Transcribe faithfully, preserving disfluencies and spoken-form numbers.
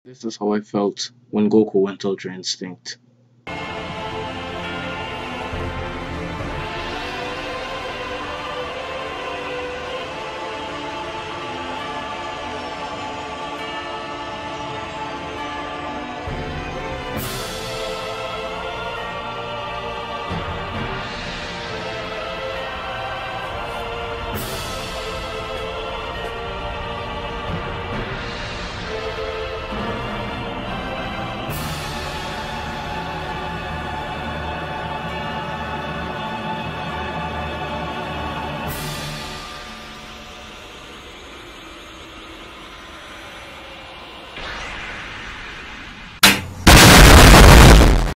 This is how I felt when Goku went Ultra Instinct.